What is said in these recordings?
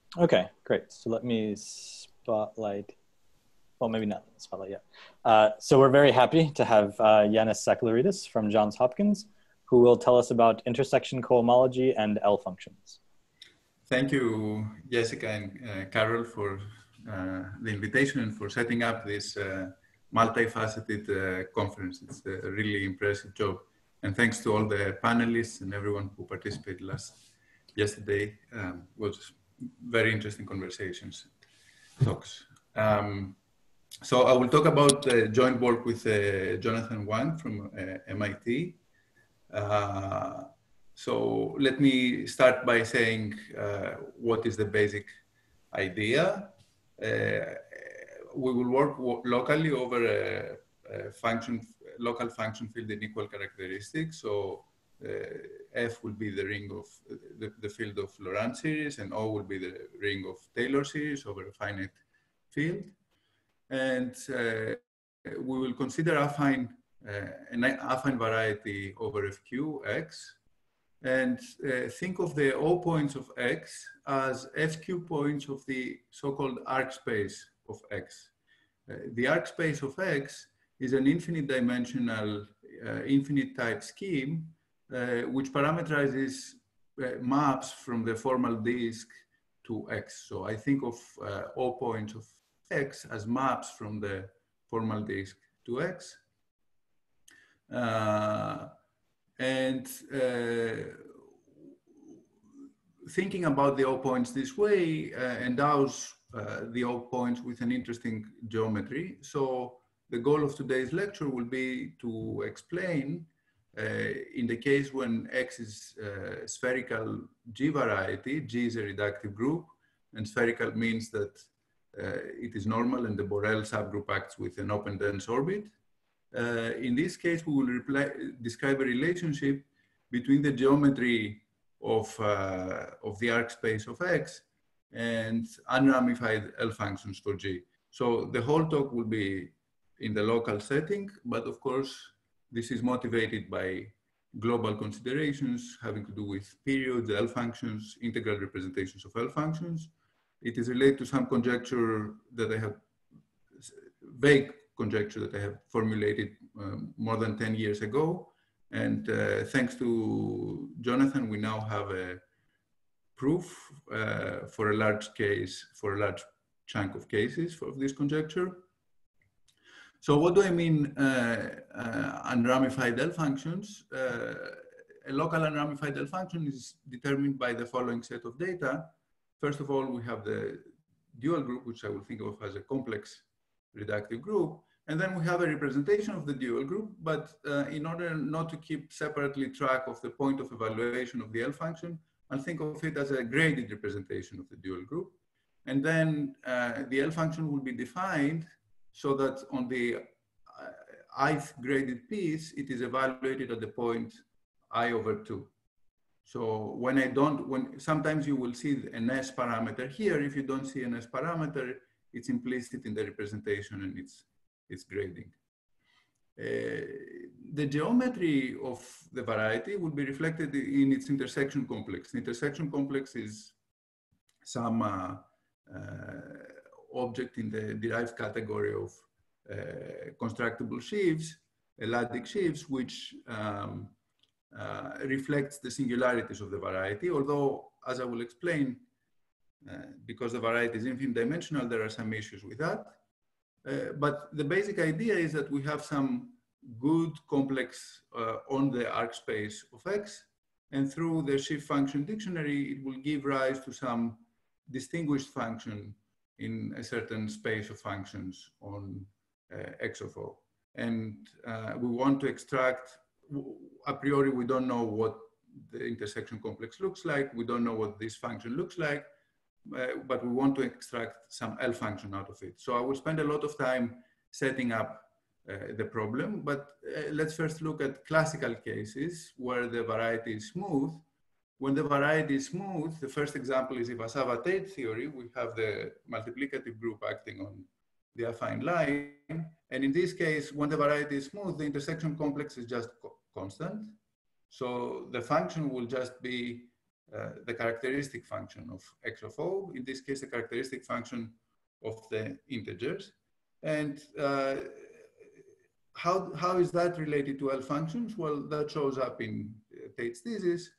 Okay, great. So let me spotlight. Well, maybe not spotlight yet. So we're very happy to have Yanis Sakalarides from Johns Hopkins, who will tell us about intersection cohomology and L functions. Thank you, Jessica and Carol, for the invitation and for setting up this multifaceted conference. It's a really impressive job. And thanks to all the panelists and everyone who participated yesterday. Was very interesting conversations, talks. So I will talk about joint work with Jonathan Wang from MIT. So let me start by saying what is the basic idea. We will work locally over a local function field in equal characteristics. So F will be the ring of the field of Laurent series, and O will be the ring of Taylor series over a finite field. And we will consider an affine variety over FQX, and think of the O points of X as FQ points of the so-called arc space of X. The arc space of X is an infinite dimensional, infinite type scheme, which parameterizes maps from the formal disk to X. So I think of O points of X as maps from the formal disk to X. Thinking about the O points this way endows the O points with an interesting geometry. So the goal of today's lecture will be to explain in the case when X is spherical G variety, G is a reductive group, and spherical means that it is normal and the Borel subgroup acts with an open dense orbit. In this case, we will describe a relationship between the geometry of the arc space of X and unramified L functions for G. So the whole talk will be in the local setting, but of course, this is motivated by global considerations having to do with periods, L functions, integral representations of L functions. It is related to some conjecture that I have, vague conjecture that I have formulated more than 10 years ago. And thanks to Jonathan, we now have a proof for a large case, for a large chunk of cases of this conjecture. So what do I mean unramified L functions? A local unramified L function is determined by the following set of data. First of all, we have the dual group, which I will think of as a complex reductive group. And then we have a representation of the dual group, but in order not to keep separately track of the point of evaluation of the L function, I'll think of it as a graded representation of the dual group. And then the L function will be defined so that on the ith graded piece, it is evaluated at the point I over 2. So sometimes you will see an S parameter here. If you don't see an S parameter, it's implicit in the representation and it's grading. The geometry of the variety will be reflected in its intersection complex. The intersection complex is some object in the derived category of constructible sheaves, L-adic sheaves, which reflects the singularities of the variety, although, as I will explain, because the variety is infinite dimensional, there are some issues with that. But the basic idea is that we have some good complex on the arc space of X, and through the sheaf function dictionary, it will give rise to some distinguished function in a certain space of functions on X of O. And we want to extract, a priori, we don't know what the intersection complex looks like. We don't know what this function looks like, but we want to extract some L function out of it. So I will spend a lot of time setting up the problem, but let's first look at classical cases where the variety is smooth. When the variety is smooth, the first example is Iwasawa-Tate theory. We have the multiplicative group acting on the affine line. And in this case, when the variety is smooth, the intersection complex is just constant. So the function will just be the characteristic function of x of O, in this case, the characteristic function of the integers. And how is that related to L functions? Well, that shows up in Tate's thesis.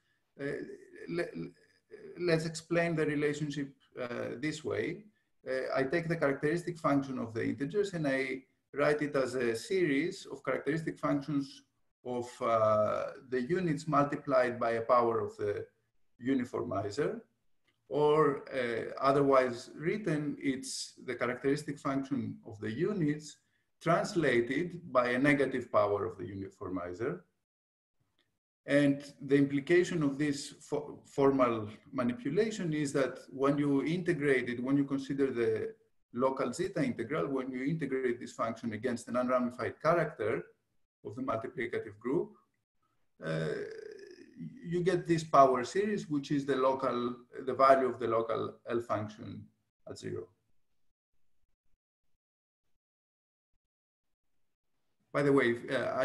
Let's explain the relationship this way. I take the characteristic function of the integers and I write it as a series of characteristic functions of the units multiplied by a power of the uniformizer, or otherwise written, it's the characteristic function of the units translated by a negative power of the uniformizer. And the implication of this formal manipulation is that when you integrate it, when you consider the local zeta integral, when you integrate this function against an unramified character of the multiplicative group, you get this power series, which is the value of the local L function at 0. By the way,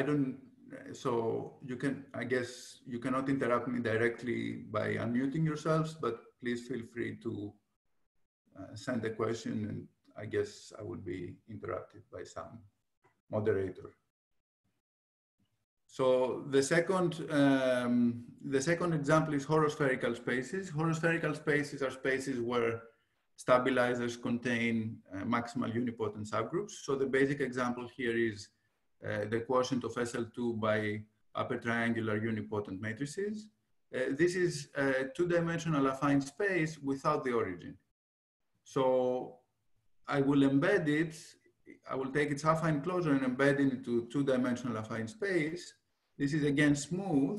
so you can, I guess you cannot interrupt me directly by unmuting yourselves, but please feel free to send a question, and I guess I will be interrupted by some moderator. So the second example is horospherical spaces. Horospherical spaces are spaces where stabilizers contain maximal unipotent subgroups. So the basic example here is the quotient of SL2 by upper triangular unipotent matrices. This is a two-dimensional affine space without the origin. So I will embed it, I will take its affine closure and embed it into two-dimensional affine space. This is again smooth.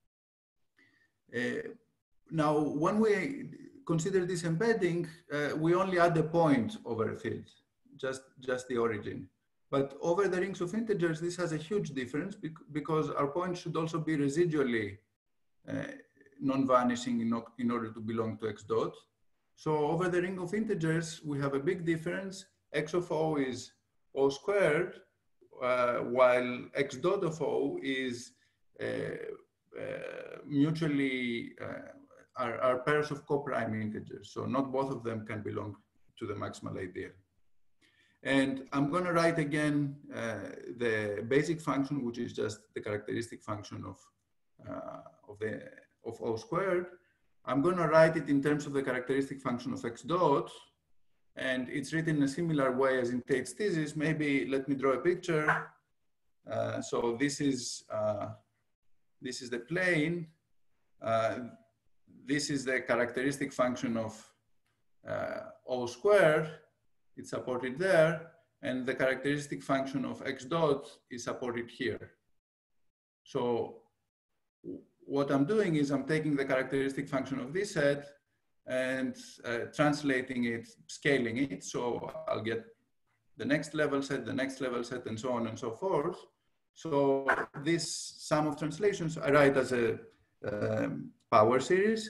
Now, when we consider this embedding, we only add a point over a field, just the origin. But over the rings of integers, this has a huge difference because our point should also be residually non-vanishing in order to belong to x dot. So over the ring of integers, we have a big difference. X of O is O squared, while x dot of O is mutually are pairs of co-prime integers. So not both of them can belong to the maximal ideal. And I'm going to write again the basic function, which is just the characteristic function of O squared. I'm going to write it in terms of the characteristic function of x dot, and it's written in a similar way as in Tate's thesis. Maybe let me draw a picture. So this is the plane. This is the characteristic function of O squared. It's supported there, and the characteristic function of x dot is supported here. So what I'm doing is I'm taking the characteristic function of this set and translating it, scaling it. So I'll get the next level set, and so on and so forth. So this sum of translations I write as a power series.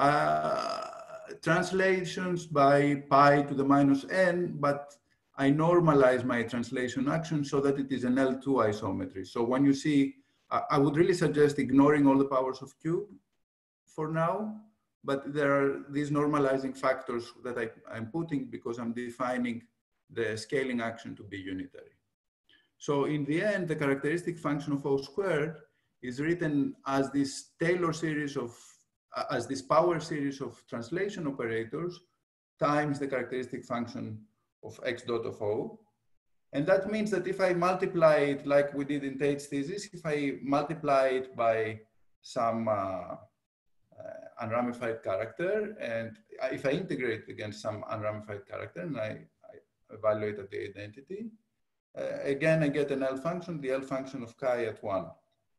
Translations by pi to the minus n, but I normalize my translation action so that it is an L2 isometry. So when you see, I would really suggest ignoring all the powers of Q for now, but there are these normalizing factors that I'm putting because I'm defining the scaling action to be unitary. So in the end, the characteristic function of O squared is written as this Taylor series of as this power series of translation operators times the characteristic function of x dot of O. And that means that if I multiply it like we did in Tate's thesis, if I multiply it by some unramified character, and if I integrate against some unramified character and I evaluate at the identity, again, I get an L function, the L function of chi at 1.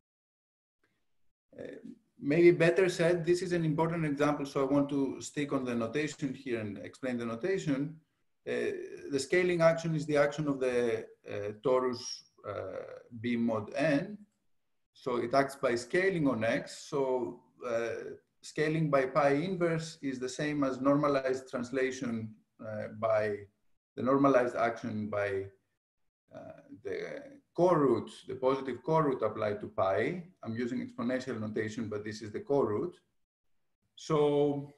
Maybe better said, this is an important example, so I want to stick on the notation here and explain the notation. The scaling action is the action of the torus B mod n. So it acts by scaling on x. So scaling by pi inverse is the same as normalized translation by the normalized action by the coroot, the positive coroot applied to pi. I'm using exponential notation, but this is the coroot. So,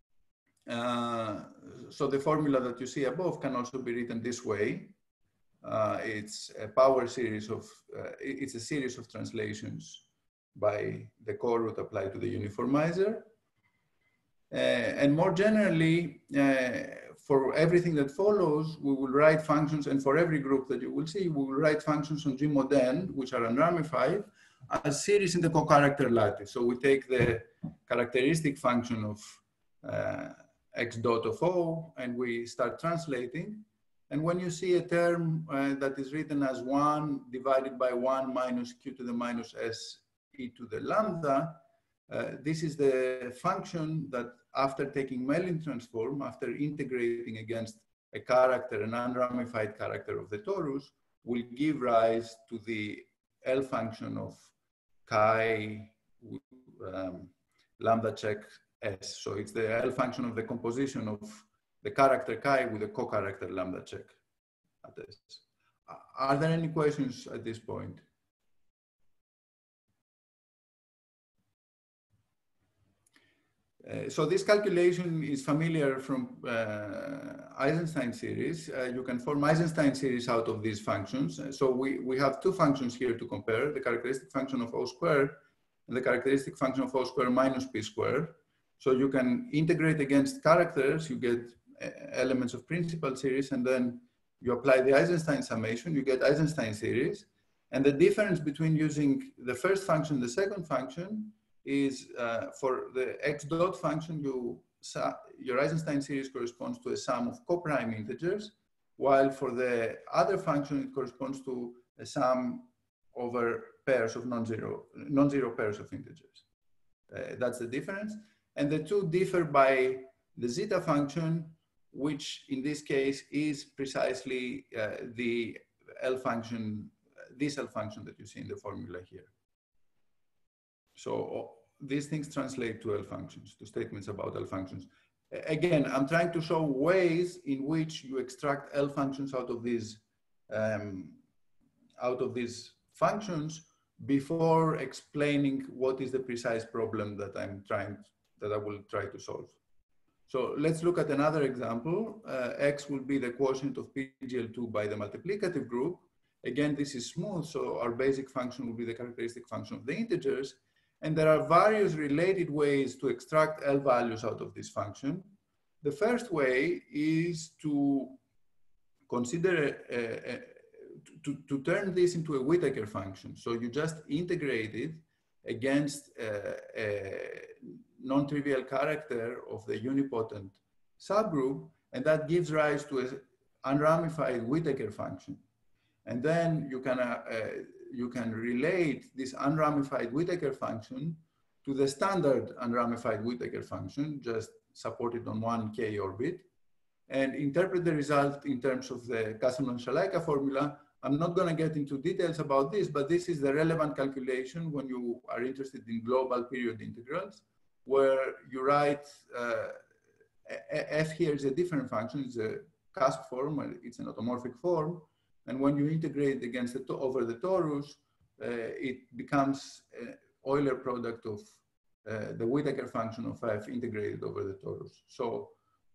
so the formula that you see above can also be written this way. It's a power series of, it's a series of translations by the core root applied to the uniformizer. And more generally, for everything that follows, we will write functions, and for every group that you will see, we will write functions on G mod n, which are unramified, as series in the co-character lattice. So we take the characteristic function of x dot of O, and we start translating. And when you see a term that is written as 1 divided by 1 minus q to the minus s e to the lambda, this is the function that after taking Mellin transform, after integrating against a character, an unramified character of the torus, will give rise to the L function of chi lambda check s. So it's the L function of the composition of the character chi with the co-character lambda check at s. Are there any questions at this point? So this calculation is familiar from Eisenstein series. You can form Eisenstein series out of these functions. So we have two functions here to compare, the characteristic function of O squared and the characteristic function of O squared minus P squared. So you can integrate against characters, you get elements of principal series, and then you apply the Eisenstein summation, you get Eisenstein series. And the difference between using the first function and the second function is for the x dot function, your Eisenstein series corresponds to a sum of co-prime integers, while for the other function, it corresponds to a sum over pairs of non-zero pairs of integers. That's the difference. And the two differ by the zeta function, which in this case is precisely the L function, this L function that you see in the formula here. So these things translate to L functions, to statements about L functions. Again, I'm trying to show ways in which you extract L functions out of these functions before explaining what is the precise problem that I will try to solve. So let's look at another example. X will be the quotient of PGL2 by the multiplicative group. Again, this is smooth, so our basic function will be the characteristic function of the integers. And there are various related ways to extract L values out of this function. The first way is to consider, to turn this into a Whittaker function. So you just integrate it against a non-trivial character of the unipotent subgroup, and that gives rise to an unramified Whittaker function. And then you can relate this unramified Whittaker function to the standard unramified Whittaker function, just supported on one K orbit, and interpret the result in terms of the Castleman-Shalaika formula. I'm not going to get into details about this, but this is the relevant calculation when you are interested in global period integrals, where you write, f here is a different function, it's a cusp form, it's an automorphic form. And when you integrate against over the torus, it becomes an Euler product of the Whittaker function of f integrated over the torus. So,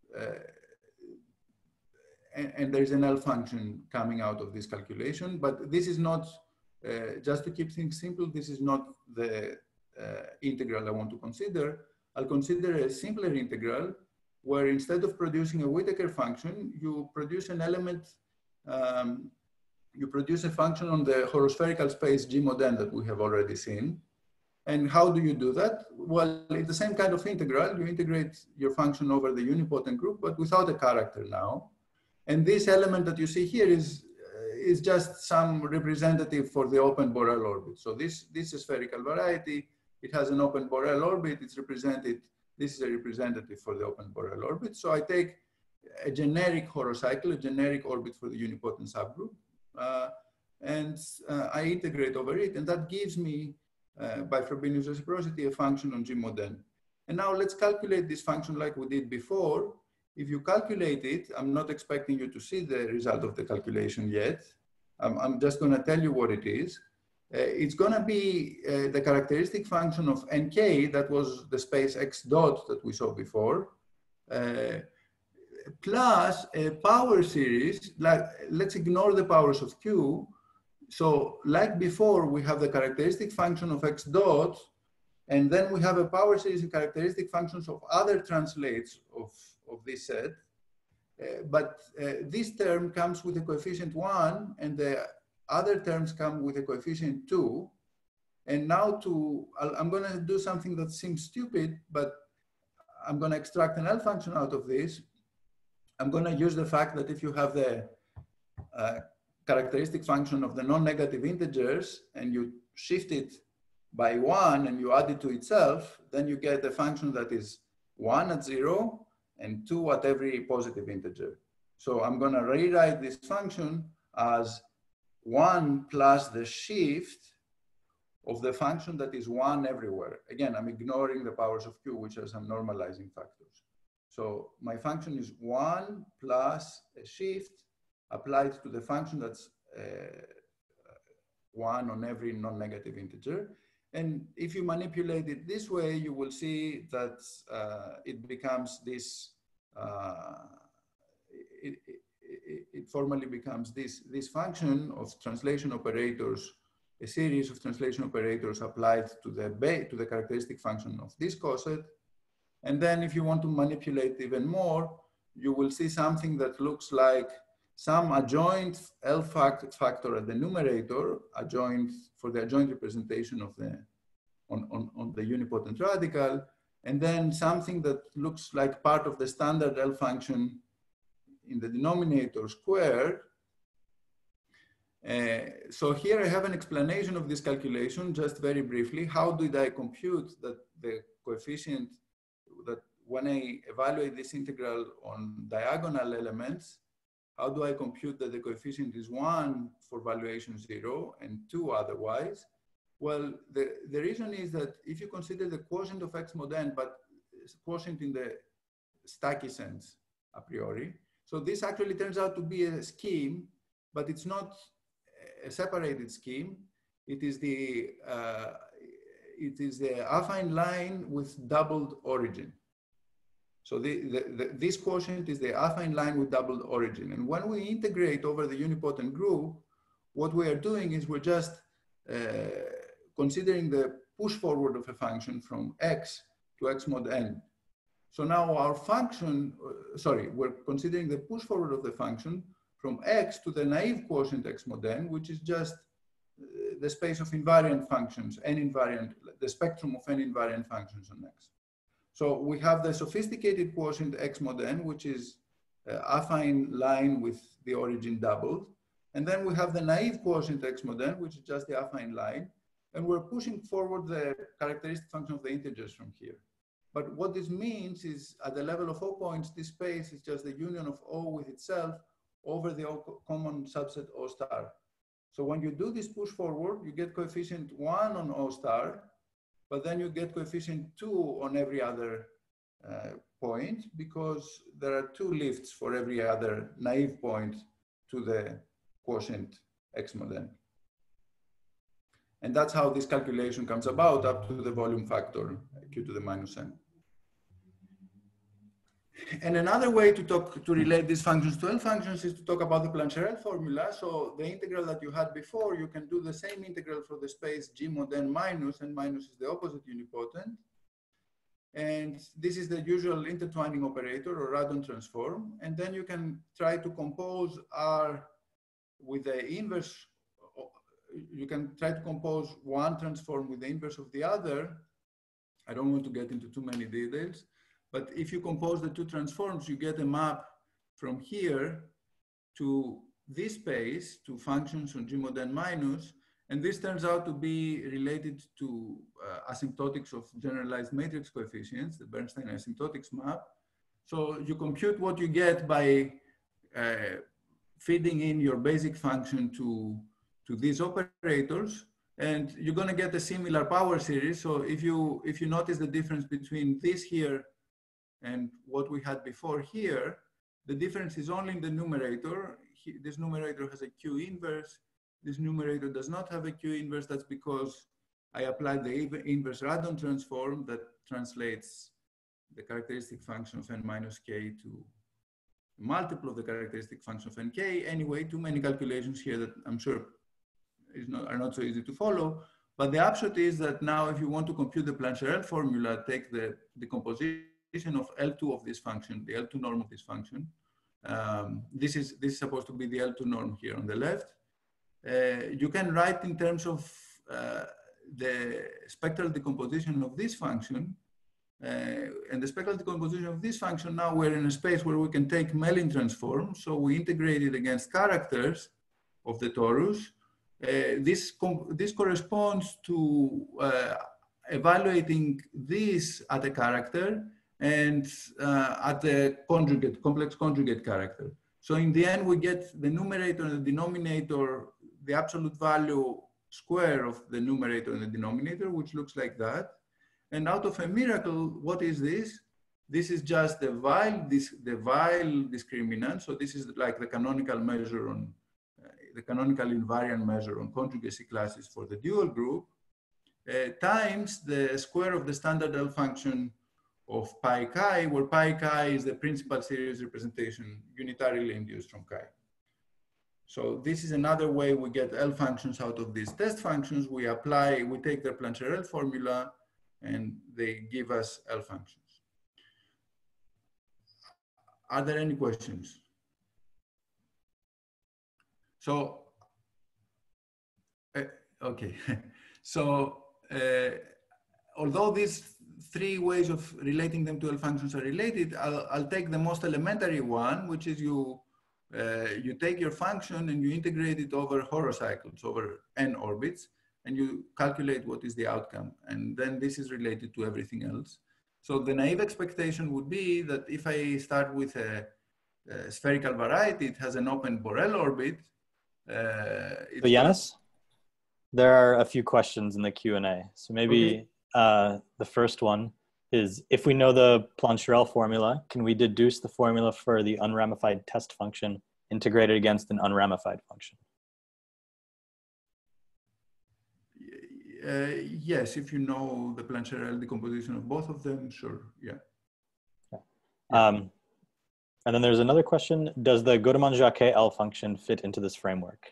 and there's an L function coming out of this calculation, but this is not, just to keep things simple, this is not the integral I want to consider. I'll consider a simpler integral where instead of producing a Whittaker function, you produce an element, you produce a function on the horospherical space G mod n that we have already seen. And how do you do that? Well, it's the same kind of integral. You integrate your function over the unipotent group, but without a character now. And this element that you see here is just some representative for the open Borel orbit. So this is spherical variety. It has an open Borel orbit. It's represented, this is a representative for the open Borel orbit. So I take a generic horocycle, a generic orbit for the unipotent subgroup, and I integrate over it. And that gives me, by Frobenius reciprocity, a function on G mod n. And now let's calculate this function like we did before. If you calculate it, I'm not expecting you to see the result of the calculation yet. I'm just going to tell you what it is. it's going to be the characteristic function of nk, that was the space x dot that we saw before, plus a power series, like, let's ignore the powers of q. So like before, we have the characteristic function of x dot, and then we have a power series of characteristic functions of other translates of this set. But this term comes with a coefficient 1, and the other terms come with a coefficient 2. And now I'm going to do something that seems stupid, but I'm going to extract an L function out of this. I'm going to use the fact that if you have the characteristic function of the non-negative integers and you shift it by 1 and you add it to itself, then you get a function that is 1 at 0 and 2 at every positive integer. So I'm going to rewrite this function as 1 plus the shift of the function that is 1 everywhere. Again, I'm ignoring the powers of q, which are some normalizing factors. So my function is 1 plus a shift applied to the function that's 1 on every non-negative integer. And if you manipulate it this way, you will see that it becomes this, it formally becomes this function of translation operators, a series of translation operators applied to the characteristic function of this coset. And then if you want to manipulate even more, you will see something that looks like some adjoint L factor at the numerator, adjoint for the adjoint representation of the on the unipotent radical, and then something that looks like part of the standard L function in the denominator squared. So here I have an explanation of this calculation, just very briefly. How did I compute that the coefficient, that when I evaluate this integral on diagonal elements, how do I compute that the coefficient is 1 for valuation 0 and 2 otherwise? Well, the reason is that if you consider the quotient of x mod n, but quotient in the stacky sense a priori, so this actually turns out to be a scheme, but it's not a separated scheme. It is the affine line with doubled origin. So this quotient is the affine line with doubled origin. And when we integrate over the unipotent group, what we are doing is we're just considering the push forward of a function from x to x mod n. So now our function, we're considering the push forward of the function from x to the naive quotient x mod n, which is just the space of invariant functions, n invariant, the spectrum of n invariant functions on x. So we have the sophisticated quotient x mod n, which is affine line with the origin doubled. And then we have the naive quotient x mod n, which is just the affine line. And we're pushing forward the characteristic function of the integers from here. But what this means is at the level of O points, this space is just the union of O with itself over the O common subset O star. So when you do this push forward, you get coefficient 1 on O star, but then you get coefficient 2 on every other point, because there are 2 lifts for every other naive point to the quotient x mod n. And that's how this calculation comes about up to the volume factor q to the minus n. And another way to relate these functions to L functions is to talk about the Plancherel formula. So the integral that you had before, you can do the same integral for the space G mod n minus is the opposite unipotent. And this is the usual intertwining operator or Radon transform. And then you can try to compose R with the inverse. You can try to compose one transform with the inverse of the other. I don't want to get into too many details. But if you compose the 2 transforms, you get a map from here to this space, to functions on G mod n minus. And this turns out to be related to asymptotics of generalized matrix coefficients, the Bernstein asymptotics map. So you compute what you get by feeding in your basic function to these operators. And you're going to get a similar power series. So if you notice the difference between this here and what we had before here, the difference is only in the numerator. This numerator has a Q inverse. this numerator does not have a Q inverse. That's because I applied the inverse Radon transform that translates the characteristic function of n minus k to multiple of the characteristic function of nk. Anyway, too many calculations here that I'm sure are not so easy to follow. But the upshot is that now if you want to compute the Plancherel formula, take the decomposition of L2 of this function, the L2 norm of this function. This is supposed to be the L2 norm here on the left. You can write in terms of the spectral decomposition of this function. And the spectral decomposition of this function, now we're in a space where we can take Mellin transform. So we integrate it against characters of the torus. This corresponds to evaluating this at a character and at the conjugate, complex conjugate character. So in the end, we get the numerator and the denominator, the absolute value square of the numerator and the denominator, which looks like that. And out of a miracle, what is this? This is just the Weyl discriminant. So this is like the canonical measure on the canonical invariant measure on conjugacy classes for the dual group, times the square of the standard L function of pi chi, where pi chi is the principal series representation unitarily induced from chi. So this is another way we get L functions out of these test functions. We take their Plancherel formula, and they give us L functions. Are there any questions? So, okay. So, although these three ways of relating them to L functions are related, I'll take the most elementary one, which is you take your function and you integrate it over horocycles, over n orbits, and you calculate what is the outcome. And then this is related to everything else. So the naive expectation would be that if I start with a spherical variety, it has an open Borel orbit. So Yanis, there are a few questions in the Q&A. So maybe the first one is, if we know the Plancherel formula, can we deduce the formula for the unramified test function integrated against an unramified function? Yes, if you know the Plancherel decomposition of both of them, sure, yeah. And then there's another question. Does the Godemand-Jacquet L function fit into this framework?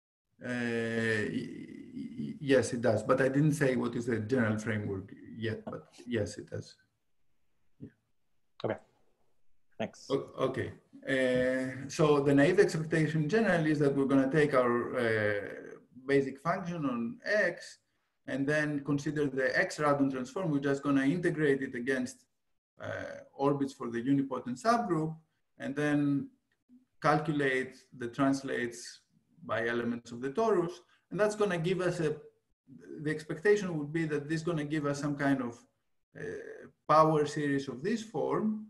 Yes, it does. But I didn't say what is the general framework yet, but yes, it does. Yeah. Okay, thanks. Okay. So the naive expectation generally is that we're going to take our basic function on X and then consider the X Radon transform. We're just going to integrate it against orbits for the unipotent subgroup, and then calculate the translates by elements of the torus. And that's going to give us the expectation would be that this is going to give us some kind of power series of this form.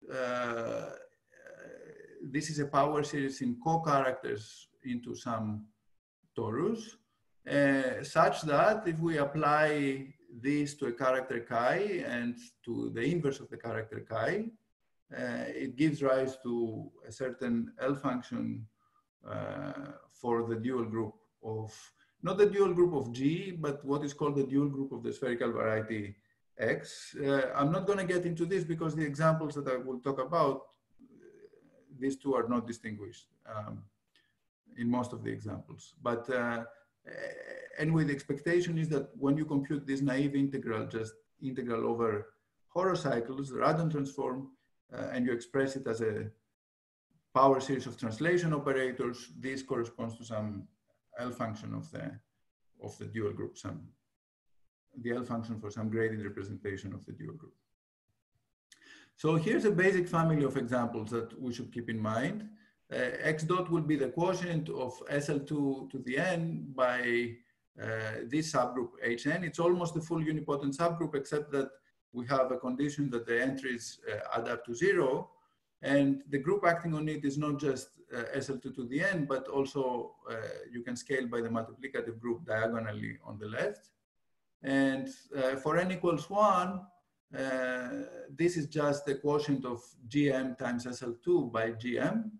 This is a power series in co-characters into some torus, such that if we apply this to a character chi and to the inverse of the character chi, it gives rise to a certain L function for the dual group of, not the dual group of G, but what is called the dual group of the spherical variety X. I'm not going to get into this because the examples that I will talk about, these two are not distinguished in most of the examples. But anyway, the expectation is that when you compute this naive integral, just integral over horocycles, the Radon transform, and you express it as a power series of translation operators, this corresponds to some L function of the dual group, the L function for some graded representation of the dual group. So here's a basic family of examples that we should keep in mind. X dot will be the quotient of SL2 to the n by this subgroup Hn. It's almost the full unipotent subgroup, except that we have a condition that the entries add up to 0. And the group acting on it is not just SL2 to the n, but also you can scale by the multiplicative group diagonally on the left. And for n equals 1, this is just the quotient of Gm times SL2 by Gm.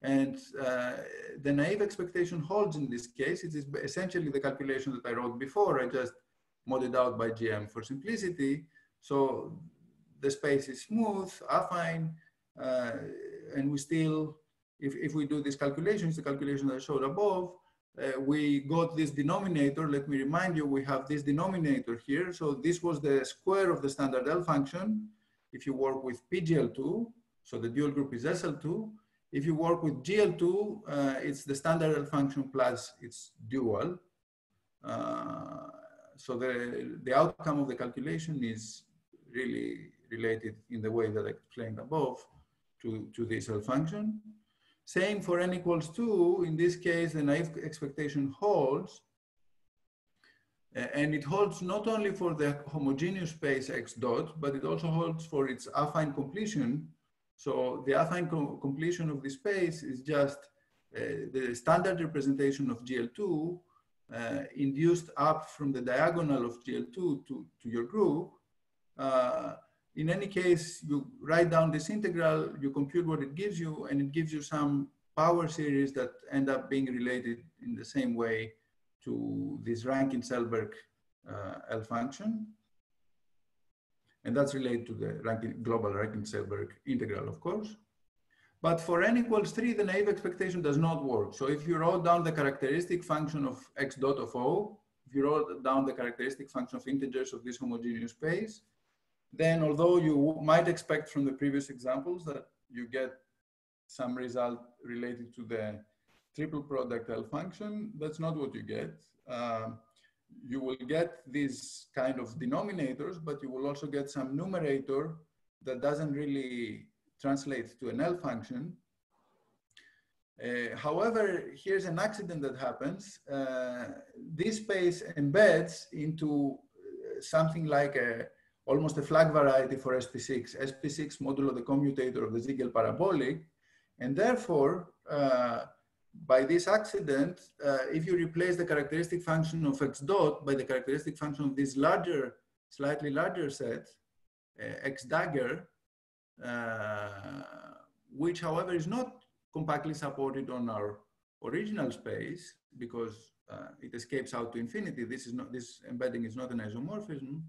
And the naive expectation holds in this case. It is essentially the calculation that I wrote before. I just modded out by GM for simplicity. So the space is smooth, affine, and we still, if we do these calculations, the calculation I showed above, we got this denominator. Let me remind you, we have this denominator here. So this was the square of the standard L function. If you work with PGL2, so the dual group is SL2. If you work with GL2, it's the standard L function plus its dual. So the outcome of the calculation is really related in the way that I explained above to this L function. Same for n equals 2. In this case, the naive expectation holds. And it holds not only for the homogeneous space x dot, but it also holds for its affine completion. So the affine completion of the space is just the standard representation of GL2 induced up from the diagonal of GL2 to your group. In any case, you write down this integral, you compute what it gives you, and it gives you some power series that end up being related in the same way to this Rankin-Selberg L function. And that's related to the global Rankin-Selberg integral, of course. But for n equals 3, the naive expectation does not work. So if you wrote down the characteristic function of x dot of O, if you wrote down the characteristic function of integers of this homogeneous space, then although you might expect from the previous examples that you get some result related to the triple product L function, that's not what you get. You will get these kind of denominators, but you will also get some numerator that doesn't really translate to an L function. However, here's an accident that happens. This space embeds into something like almost a flag variety for SP6, SP6 modulo the commutator of the Ziegel parabolic. And therefore, by this accident, if you replace the characteristic function of x dot by the characteristic function of this larger, slightly larger set, x dagger, which however is not compactly supported on our original space because it escapes out to infinity. This embedding is not an isomorphism.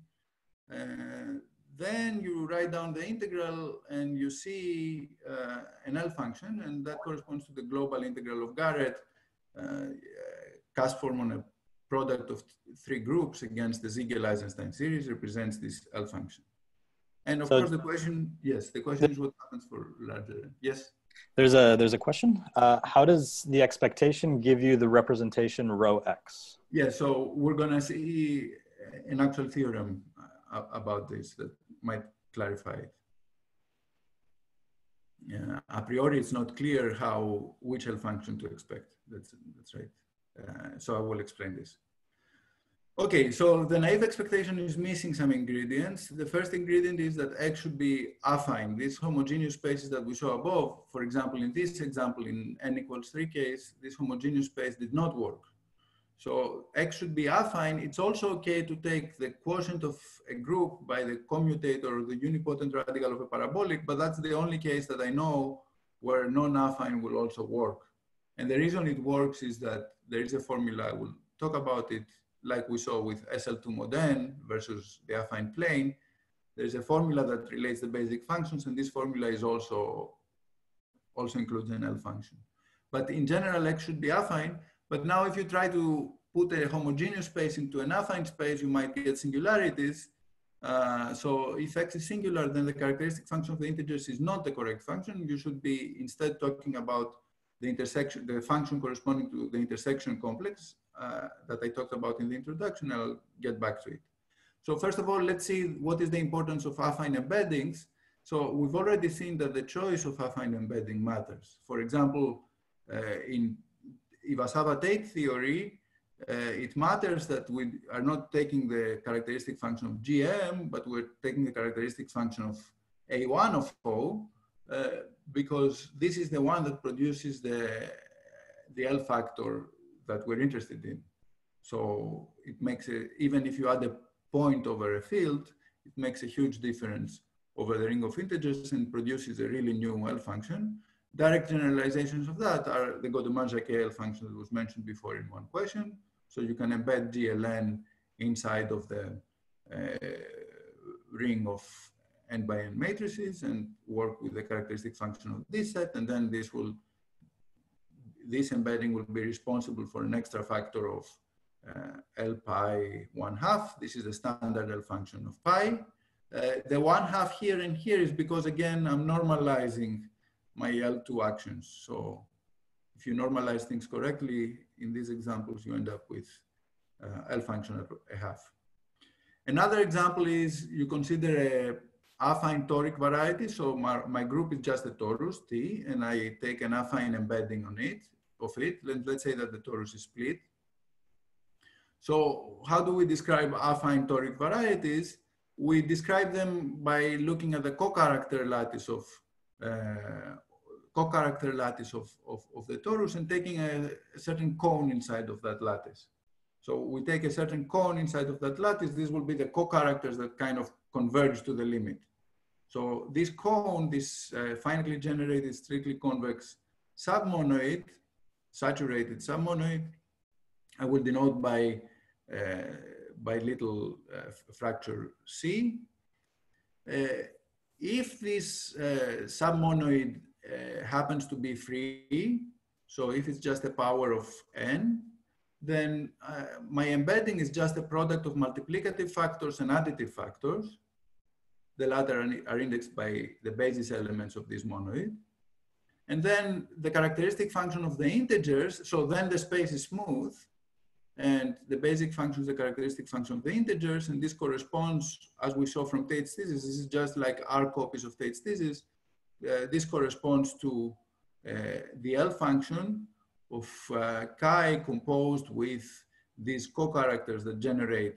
Then you write down the integral and you see an L function, and that corresponds to the global integral of Garrett, cast form on a product of 3 groups against the Ziegel-Eisenstein series represents this L function. And of course the question, yes, the question is what happens for larger, yes? There's a question. How does the expectation give you the representation rho x? Yeah, so we're gonna see an actual theorem about this that might clarify it. Yeah, a priori, it's not clear which L function to expect. That's right. So I will explain this. Okay, so the naive expectation is missing some ingredients. The first ingredient is that X should be affine. These homogeneous spaces that we saw above, for example, in this example, in n equals 3 case, this homogeneous space did not work. So X should be affine. It's also okay to take the quotient of a group by the commutator or the unipotent radical of a parabolic, but that's the only case that I know where non-affine will also work. And the reason it works is that there is a formula, I will talk about it, like we saw with SL2 mod n versus the affine plane. There's a formula that relates the basic functions, and this formula is also includes an L function. But in general, X should be affine. But now if you try to put a homogeneous space into an affine space, you might get singularities. So if X is singular, then the characteristic function of the integers is not the correct function. You should be instead talking about the intersection, the function corresponding to the intersection complex that I talked about in the introduction. I'll get back to it. So first of all, let's see what is the importance of affine embeddings. So we've already seen that the choice of affine embedding matters. For example, in Iwasawa-Tate theory, it matters that we are not taking the characteristic function of GM, but we're taking the characteristic function of A1 of O, because this is the one that produces the L factor that we're interested in. So it makes it, even if you add a point over a field, it makes a huge difference over the ring of integers and produces a really new L function. Direct generalizations of that are the Godot-Mazur-Jacquet L function that was mentioned before in one question. So you can embed GLN inside of the ring of n by n matrices and work with the characteristic function of this set, and then this embedding will be responsible for an extra factor of L pi 1/2. This is the standard L function of pi. The 1/2 here and here is because, again, I'm normalizing my L2 actions. So if you normalize things correctly, in these examples, you end up with L function at 1/2. Another example is you consider a affine toric variety. So my group is just a torus, T, and I take an affine embedding on it, Let's say that the torus is split. So how do we describe affine toric varieties? We describe them by looking at the co-character lattice of the torus and taking a certain cone inside of that lattice. So we take a certain cone inside of that lattice. This will be the co-characters that kind of converge to the limit. So this cone, this finitely generated strictly convex submonoid, saturated submonoid, I will denote by little fracture C. If this submonoid happens to be free, so if it's just a power of n, then my embedding is just a product of multiplicative factors and additive factors. The latter are indexed by the basis elements of this monoid. And then the characteristic function of the integers, so then the space is smooth, and the basic function is the characteristic function of the integers, and this corresponds, as we saw from Tate's thesis, this is just like R copies of Tate's thesis. This corresponds to the L function of chi composed with these co-characters that generate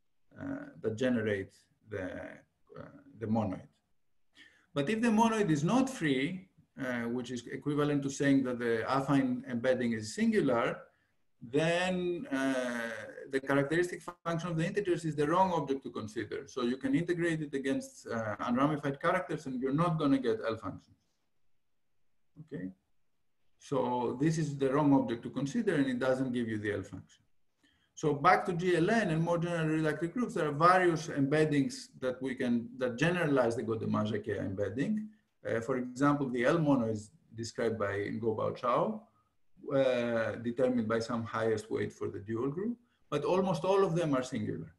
the monoid. But if the monoid is not free, which is equivalent to saying that the affine embedding is singular, then the characteristic function of the integers is the wrong object to consider. So you can integrate it against unramified characters and you're not going to get L functions. Okay? So this is the wrong object to consider and it doesn't give you the L function. So back to GLN and more general reductive groups, there are various embeddings that generalize the Godot-Mazur-Jacquet embedding. For example, the L mono is described by Ngo-Bao Chao, determined by some highest weight for the dual group, but almost all of them are singular.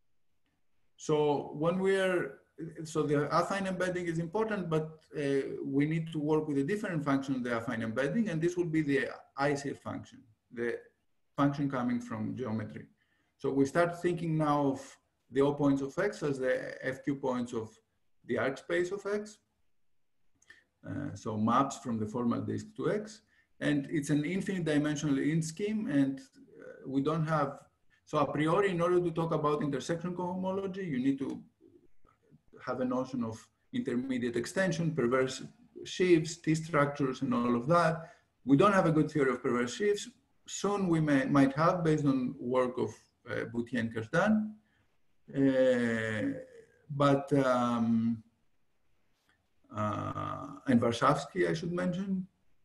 So the affine embedding is important, but we need to work with a different function of the affine embedding, and this will be the IC function, the function coming from geometry. So we start thinking now of the O points of X as the FQ points of the arc space of X. So maps from the formal disk to X. And it's an infinite dimensional int scheme, and we don't have, so a priori, in order to talk about intersection cohomology, you need to have a notion of intermediate extension, perverse sheaves, T structures, and all of that. We don't have a good theory of perverse sheaves. Soon we might have, based on work of Boutier and Kazdan. And Warszawski, I should mention.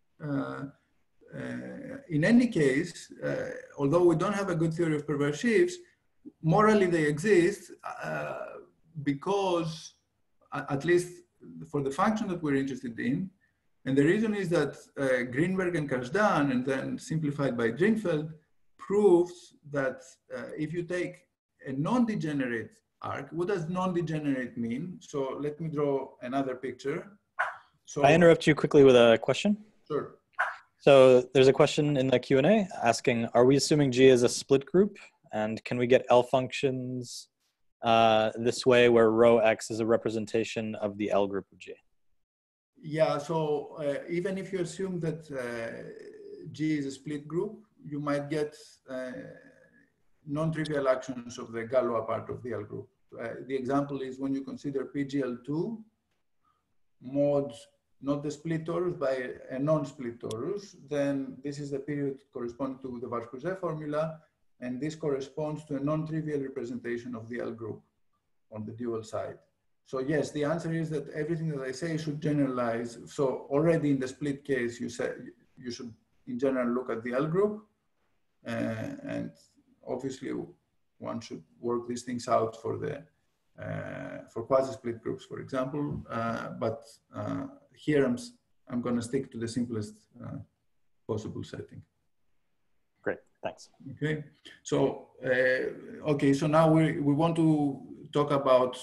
In any case, although we don't have a good theory of perverse sheaves, morally they exist because, at least for the function that we're interested in, and the reason is that Greenberg and Kazdan, and then simplified by Drinfeld, proves that if you take a non-degenerate arc, what does non-degenerate mean? So let me draw another picture. So I interrupt you quickly with a question. Sure. So there's a question in the Q&A asking, are we assuming G is a split group? And can we get L functions this way where rho X is a representation of the L group of G? Yeah, so even if you assume that G is a split group, you might get non-trivial actions of the Galois part of the L group. The example is when you consider PGL2 mod not the split torus by a non-split torus, then this is the period corresponding to the Varcouzet formula, and this corresponds to a non-trivial representation of the L group on the dual side. So yes, the answer is that everything that I say should generalize. So already in the split case, you said you should in general look at the L group, and obviously one should work these things out for the for quasi-split groups, for example. But here I'm going to stick to the simplest possible setting. Great, thanks. Okay, so okay, so now we want to talk about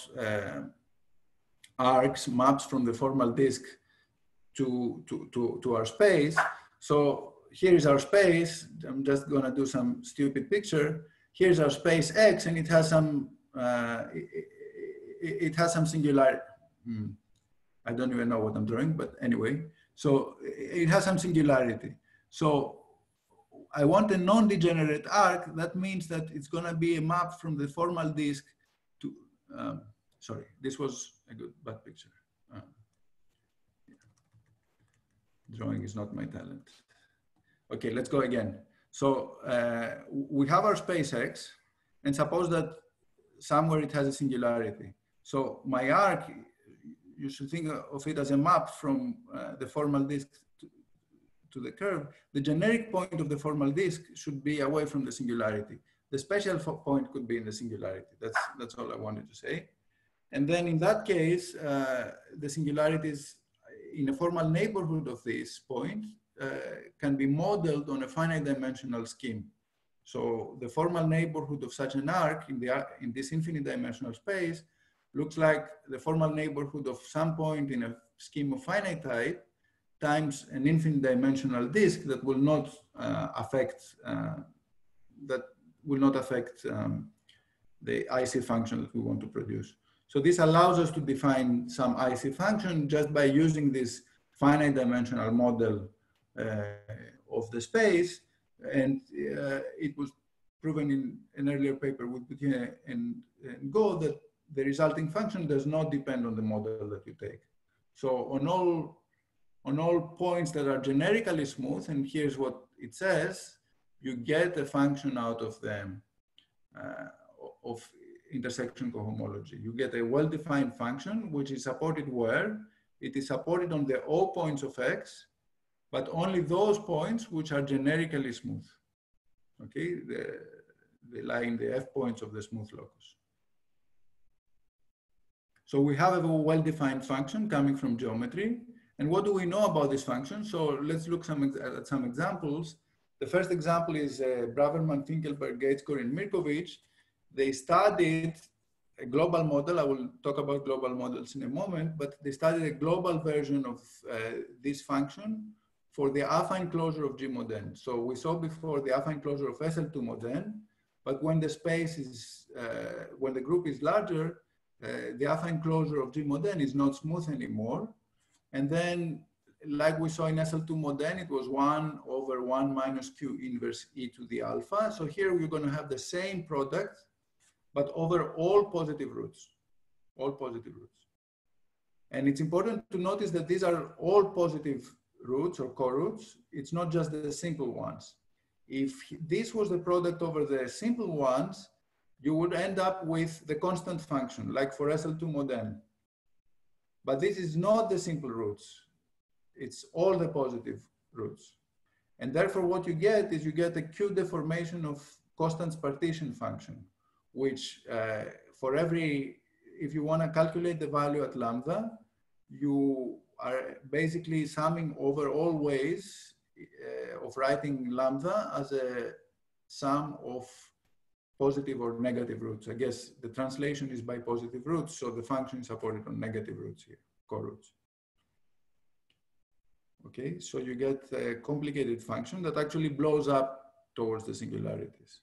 arcs, maps from the formal disk to our space. So here is our space. I'm just going to do some stupid picture. Here's our space X, and it has some singularity. I don't even know what I'm drawing, but anyway. So it has some singularity. So I want a non-degenerate arc. That means that it's going to be a map from the formal disk to, sorry, this was a bad picture. Drawing is not my talent. Okay, let's go again. So we have our space X, and suppose that somewhere it has a singularity. So my arc, you should think of it as a map from the formal disk to the curve. The generic point of the formal disk should be away from the singularity. The special point could be in the singularity. That's all I wanted to say. And then in that case, the singularities in a formal neighborhood of this point can be modeled on a finite dimensional scheme. So the formal neighborhood of such an arc in this infinite dimensional space looks like the formal neighborhood of some point in a scheme of finite type times an infinite dimensional disk that will not affect the IC function that we want to produce. So this allows us to define some IC function just by using this finite dimensional model of the space. And it was proven in an earlier paper with Boutier and Go that the resulting function does not depend on the model that you take. So on all points that are generically smooth, and here's what it says, you get a function out of them of intersection cohomology. You get a well-defined function, which is supported where? It is supported on the O points of X, but only those points which are generically smooth. Okay, they lie in the F points of the smooth locus. So we have a well-defined function coming from geometry. And what do we know about this function? So let's look at some examples. The first example is Braverman, Finkelberg, Gaitscore, and Mirkovic. They studied a global model. I will talk about global models in a moment, but they studied a global version of this function for the affine closure of G mod n. So we saw before the affine closure of SL2 mod n, but when the space is, when the group is larger, the affine closure of G mod n is not smooth anymore. And then, like we saw in SL2 mod n, it was 1 over 1 minus Q inverse e to the alpha. So here we're going to have the same product, but over all positive roots, And it's important to notice that these are all positive roots or co-roots. It's not just the simple ones. If this was the product over the simple ones, you would end up with the constant function, like for SL2 mod n. But this is not the simple roots. It's all the positive roots. And therefore what you get is you get a Q deformation of Constant's partition function, which for every, if you want to calculate the value at lambda, you are basically summing over all ways of writing lambda as a sum of positive or negative roots. I guess the translation is by positive roots, so the function is supported on negative roots here, co-roots. Okay, so you get a complicated function that actually blows up towards the singularities.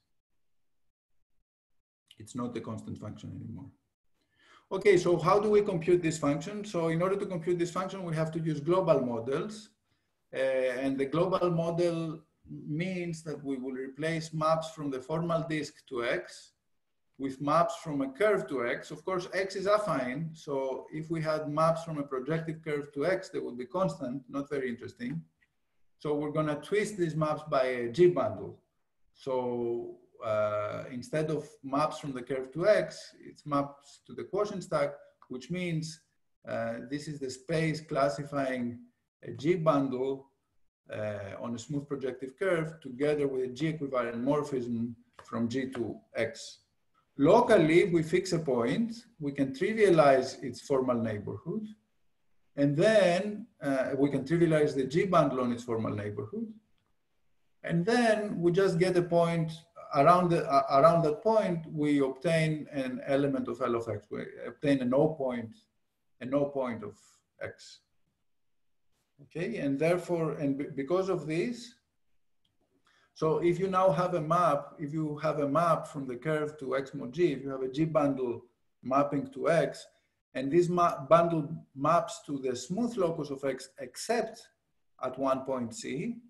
It's not the constant function anymore. Okay, so how do we compute this function? So in order to compute this function, we have to use global models. And the global model means that we will replace maps from the formal disk to X with maps from a curve to X. Of course, X is affine. So if we had maps from a projective curve to X, they would be constant, not very interesting. So we're going to twist these maps by a G bundle. So instead of maps from the curve to X, it's maps to the quotient stack. which means this is the space classifying a G bundle on a smooth projective curve together with a G equivalent morphism from G to X. Locally, we fix a point, we can trivialize its formal neighborhood, and then we can trivialize the G bundle on its formal neighborhood. And then we just get a point around that point, we obtain an element of L of X. We obtain an O point of X. Okay, and therefore, and because of this, so if you now have a map, if you have a map from the curve to X mod G, if you have a G bundle mapping to X, and this bundle maps to the smooth locus of X except at one point C,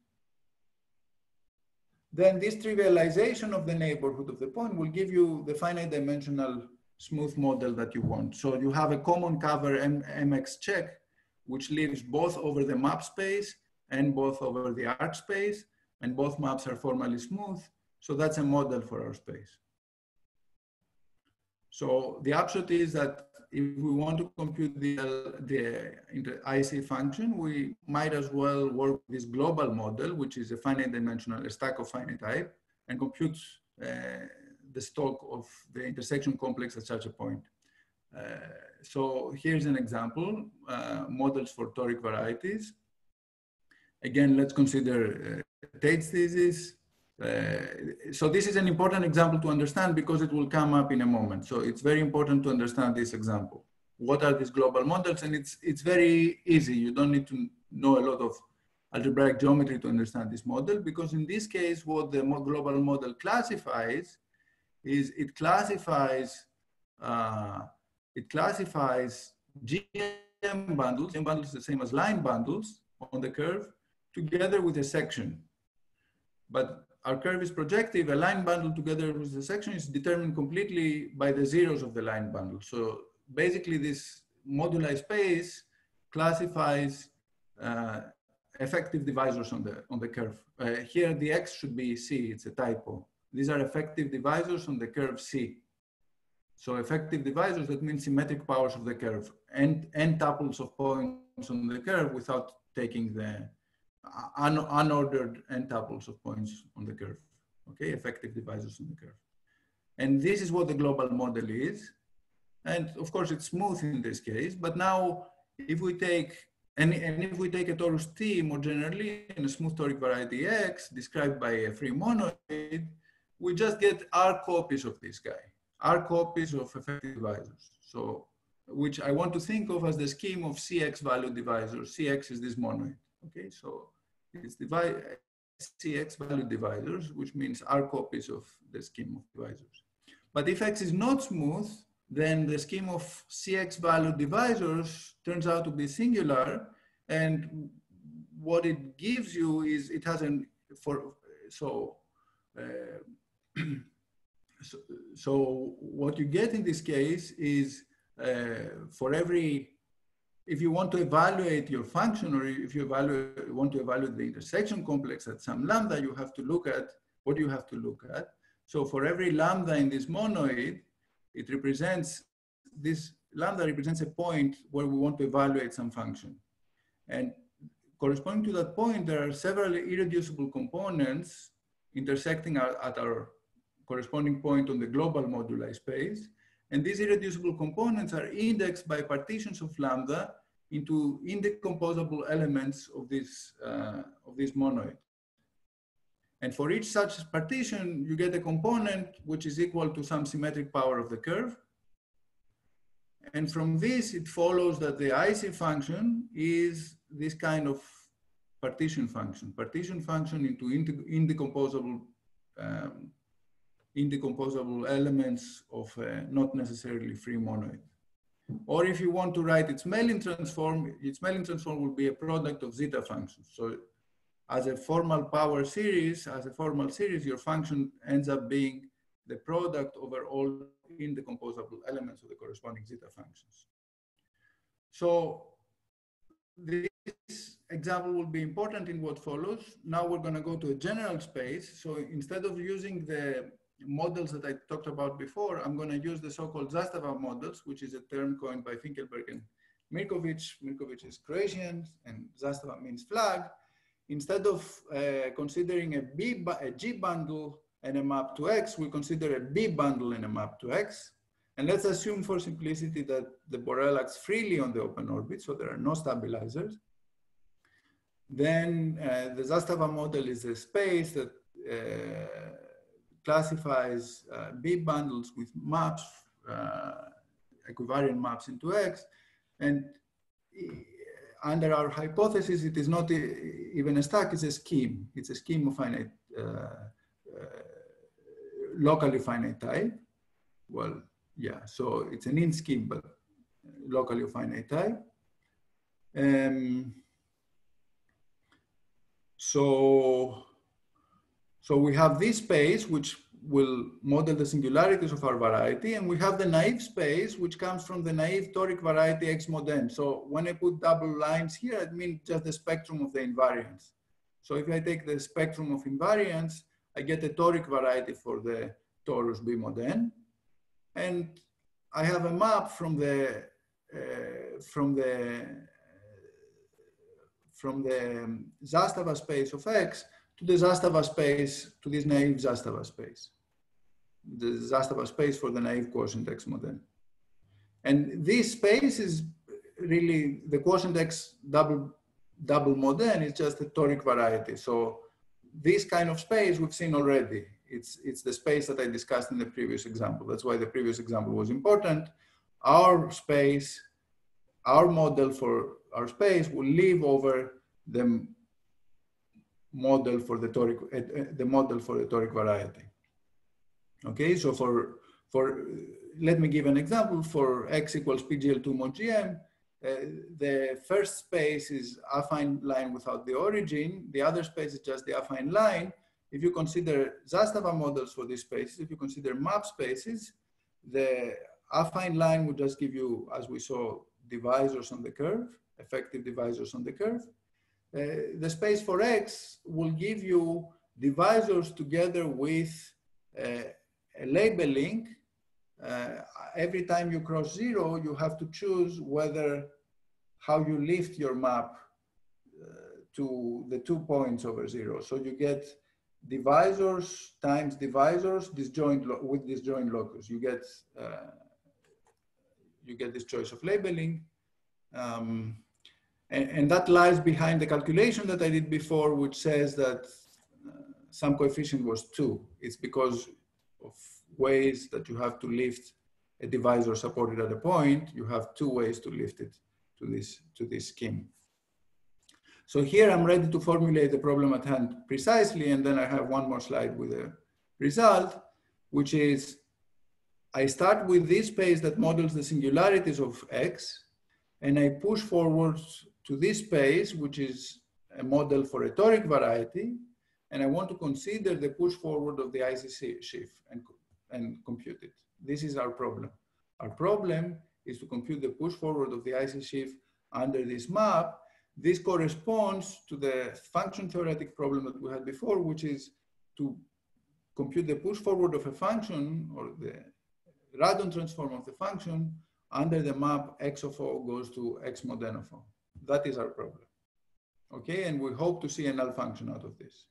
then this trivialization of the neighborhood of the point will give you the finite dimensional smooth model that you want. So you have a common cover MX check, which lives both over the map space and both over the arc space, and both maps are formally smooth. So that's a model for our space. So the upshot is that if we want to compute the IC function, we might as well work with this global model, which is a finite dimensional, a stack of finite type, and compute the stock of the intersection complex at such a point. So here's an example, models for toric varieties. Again, let's consider Tate's thesis. So this is an important example to understand because it will come up in a moment. So it's very important to understand this example. What are these global models? And it's very easy. You don't need to know a lot of algebraic geometry to understand this model, because in this case, what the global model classifies is it classifies GM bundles. GM bundles is the same as line bundles on the curve together with a section. But our curve is projective. A line bundle together with the section is determined completely by the zeros of the line bundle. So basically this moduli space classifies effective divisors on the curve. Here the X should be C, it's a typo. These are effective divisors on the curve C. So effective divisors, that means symmetric powers of the curve, and n tuples of points on the curve without taking the unordered n tuples of points on the curve. Okay, effective divisors on the curve. And this is what the global model is. And of course it's smooth in this case, but now if we take, and if we take a torus T more generally in a smooth toric variety X described by a free monoid, we just get R copies of this guy, R copies of effective divisors. So, which I want to think of as the scheme of CX value divisors. CX is this monoid, okay? So it's CX value divisors, which means R copies of the scheme of divisors. But if X is not smooth, then the scheme of CX value divisors turns out to be singular. And what it gives you is it has so what you get in this case is for every, if you want to evaluate your function, or if you want to evaluate the intersection complex at some lambda, you have to look at what you have to look at. So for every lambda in this monoid, it represents, this lambda represents a point where we want to evaluate some function. And corresponding to that point, there are several irreducible components intersecting at our corresponding point on the global moduli space. And these irreducible components are indexed by partitions of lambda into indecomposable elements of this monoid. And for each such partition, you get a component which is equal to some symmetric power of the curve. And from this, it follows that the IC function is this kind of partition function into indecomposable elements of not necessarily free monoid. Or if you want to write its Mellin transform will be a product of zeta functions. So as a formal power series, your function ends up being the product over all indecomposable elements of the corresponding zeta functions. So this example will be important in what follows. Now we're going to go to a general space. So instead of using the models that I talked about before, I'm going to use the so-called Zastava models, which is a term coined by Finkelberg and Mirkovic. Mirkovic is Croatian, and Zastava means flag. Instead of considering a G bundle and a map to X, we consider a B bundle and a map to X. And let's assume for simplicity that the Borel acts freely on the open orbit, so there are no stabilizers. Then the Zastava model is a space that classifies B bundles with maps, equivariant maps into X. And under our hypothesis, it is not even a stack, it's a scheme. It's a scheme of finite, locally finite type. Well, yeah, so it's an in scheme, but locally finite type. So we have this space, which will model the singularities of our variety, and we have the naive space, which comes from the naive toric variety X mod n. So when I put double lines here, it means just the spectrum of the invariance. So if I take the spectrum of invariance, I get a toric variety for the torus B mod n, and I have a map from the Zastava space of X to the Zastava space, to this naive Zastava space, the Zastava space for the naive quotient X mod n. And this space is really the quotient X double mod n is just a toric variety. So this kind of space we've seen already. It's the space that I discussed in the previous example. That's why the previous example was important. Our space, our model for our space will live over the model for the toric, variety. Okay, so let me give an example. For X equals PGL2 mod GM, the first space is affine line without the origin. The other space is just the affine line. If you consider Zastava models for these spaces, if you consider map spaces, the affine line would just give you, as we saw, divisors on the curve, effective divisors on the curve. The space for X will give you divisors together with a labeling. Every time you cross 0, you have to choose how you lift your map to the 2 points over 0. So you get divisors times divisors with disjoint locus. You get this choice of labeling. And that lies behind the calculation that I did before, which says that some coefficient was 2. It's because of ways that you have to lift a divisor supported at a point. You have 2 ways to lift it to this scheme. So here I'm ready to formulate the problem at hand precisely, and then I have one more slide with a result, which is I start with this space that models the singularities of X, and I push forward to this space, which is a model for a toric variety, and I want to consider the push forward of the IC sheaf and compute it. This is our problem. Our problem is to compute the push forward of the IC sheaf under this map. This corresponds to the function theoretic problem that we had before, which is to compute the push forward of a function, or the Radon transform of the function under the map X of O goes to X mod n of O. That is our problem. Okay, and we hope to see a null function out of this.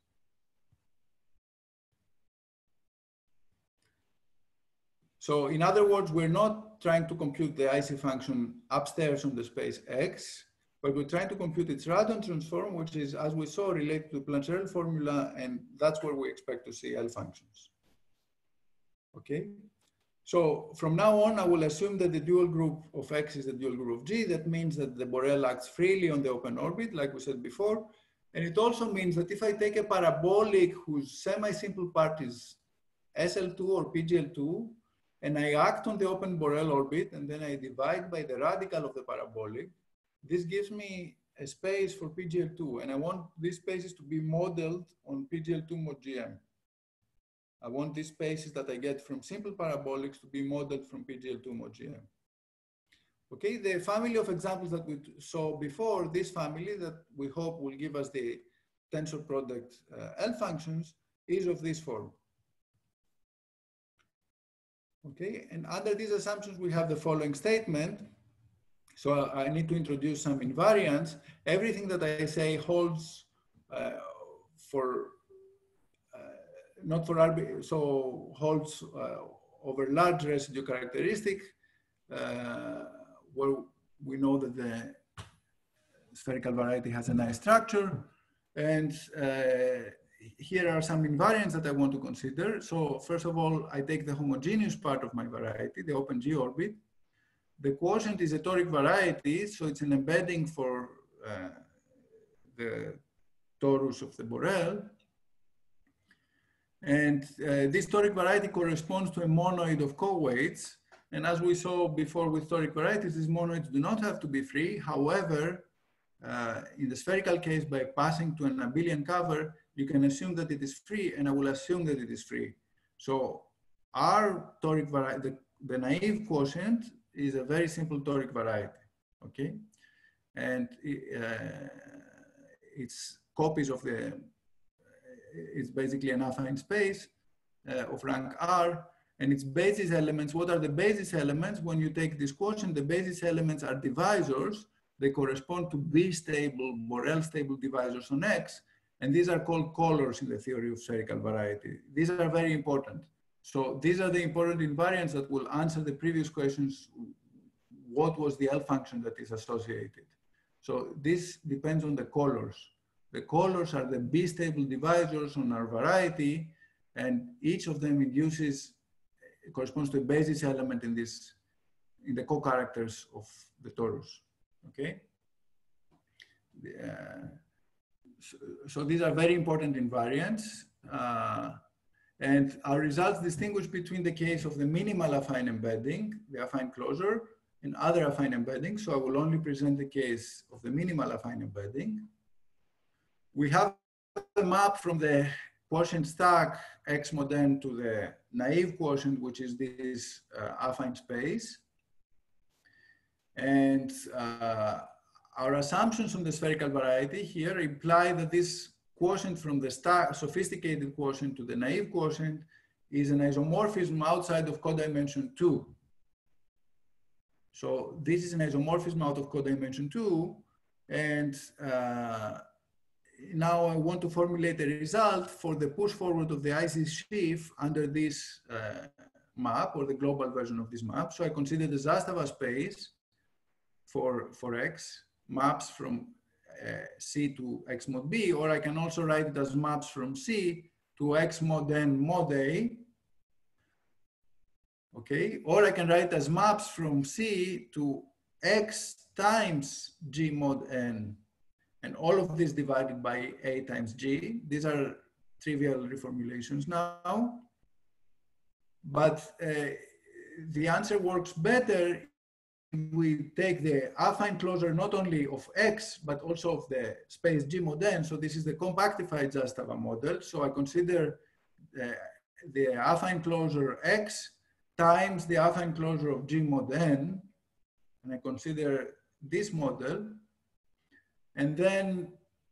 So in other words, we're not trying to compute the IC function upstairs on the space X, but we're trying to compute its Radon transform, which is, as we saw, related to the Plancherel formula, and that's where we expect to see L functions. Okay, so from now on, I will assume that the dual group of X is the dual group of G. That means that the Borel acts freely on the open orbit, like we said before. And it also means that if I take a parabolic whose semi-simple part is SL2 or PGL2, and I act on the open Borel orbit, and then I divide by the radical of the parabolic, this gives me a space for PGL2, and I want these spaces to be modeled on PGL2 mod GM. I want these spaces that I get from simple parabolics to be modeled from PGL2 mod GM. Okay, the family of examples that we saw before, this family that we hope will give us the tensor product L functions, is of this form. Okay, and under these assumptions, we have the following statement. So I need to introduce some invariants. Everything that I say holds for, not for RB, so holds over large residue characteristic, where we know that the spherical variety has a nice structure. And here are some invariants that I want to consider. So first of all, I take the homogeneous part of my variety, the open G orbit. The quotient is a toric variety, so it's an embedding for the torus of the Borel. And this toric variety corresponds to a monoid of co-weights. And as we saw before with toric varieties, these monoids do not have to be free. However, in the spherical case, by passing to an abelian cover, you can assume that it is free, and I will assume that it is free. So our toric variety, the naive quotient, is a very simple toric variety, okay? And it's copies of the, it's basically an affine space of rank R, and its basis elements. What are the basis elements? When you take this quotient, the basis elements are divisors. They correspond to B-stable, Borel-stable divisors on X, and these are called colors in the theory of spherical variety. These are very important. So these are the important invariants that will answer the previous questions. What was the L function that is associated? So this depends on the colors. The colors are the B-stable divisors on our variety, and each of them induces, corresponds to a basis element in this, in the co-characters of the torus. Okay. So these are very important invariants. And our results distinguish between the case of the minimal affine embedding, the affine closure, and other affine embeddings. So I will only present the case of the minimal affine embedding. We have a map from the quotient stack X mod n to the naive quotient, which is this affine space. And our assumptions on the spherical variety here imply that this quotient from the sophisticated quotient to the naive quotient is an isomorphism outside of codimension 2. So this is an isomorphism out of codimension 2. And now I want to formulate a result for the push forward of the IC sheaf under this map, or the global version of this map. So I consider the Zastava space for X, maps from C to X mod B, or I can also write it as maps from C to X mod n mod A. Okay, or I can write as maps from C to X times G mod n, and all of this divided by A times G. These are trivial reformulations now, but the answer works better. We take the affine closure not only of X, but also of the space G mod n. So this is the compactified Zastava model. So I consider the affine closure X times the affine closure of G mod n, and I consider this model. And then